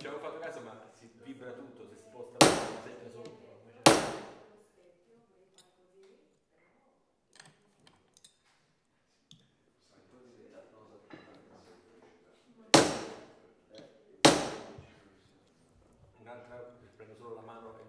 ci avevo fatto caso, ma si vibra tutto, si sposta la setta sopra. Un'altra, prendo solo la mano